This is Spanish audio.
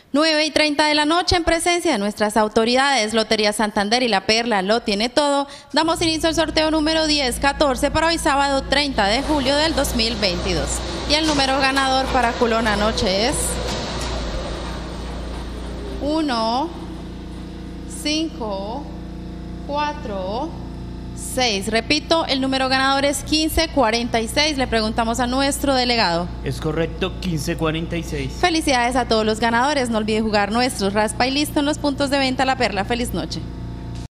9:30 de la noche, en presencia de nuestras autoridades, Lotería Santander y La Perla lo tiene todo, damos inicio al sorteo número 1014 para hoy sábado 30 de julio del 2022. Y el número ganador para Culón anoche es 1, 5, 4, 6. Repito, el número ganador es 1546. Le preguntamos a nuestro delegado. Es correcto, 1546. Felicidades a todos los ganadores. No olvide jugar nuestros raspa y listo en los puntos de venta La Perla. Feliz noche.